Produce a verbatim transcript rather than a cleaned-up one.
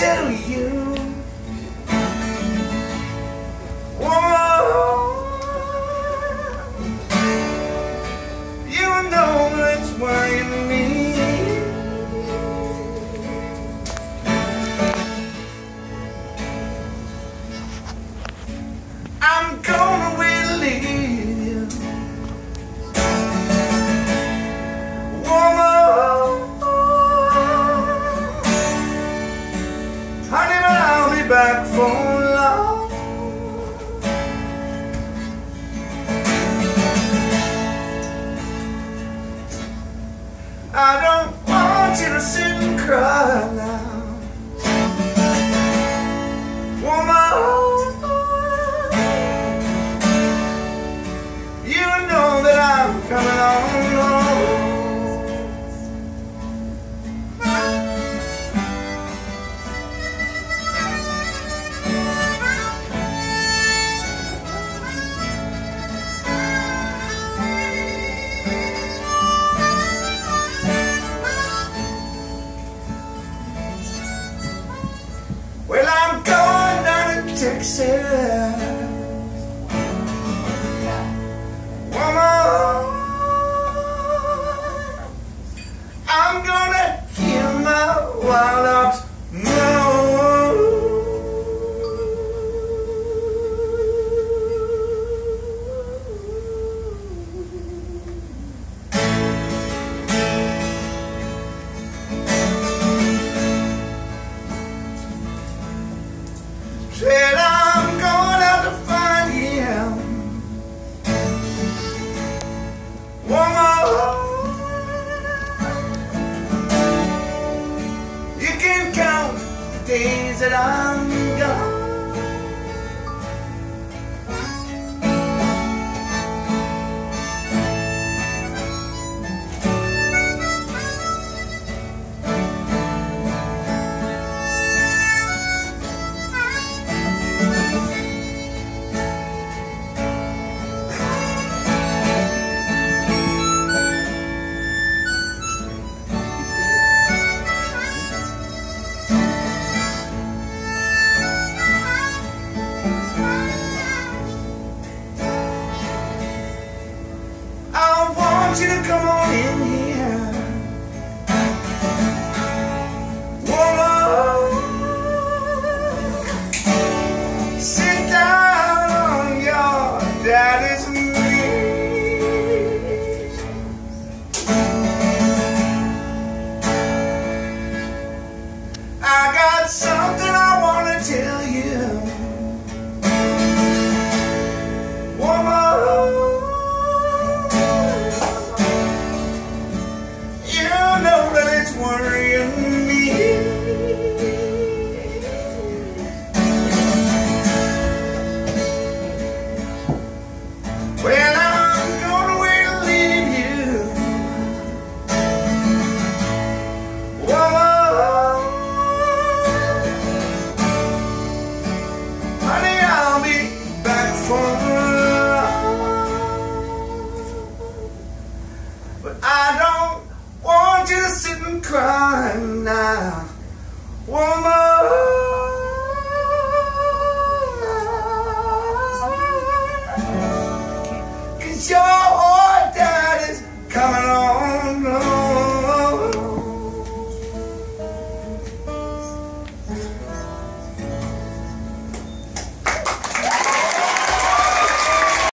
tell you, whoa, you know it's worrying me. I'm gonna believe you, woman. Honey, but I'll be back for long. I don't want you to sit and cry now, woman. You know that I'm coming on home. Well, I'm going down to Texas, woman. I'm gonna hear my wild ox moan. Said I'm going out to find him, woman. You can count the days that I'm gone. I want you to come on in here, woman. Sit down on your daddy's knee. I got something I want to tell you, woman. Worrying me. Well, I'm gonna wait and leave you, whoa. Honey, I'll be back for long, but I don't want you to sit and cry now, woman.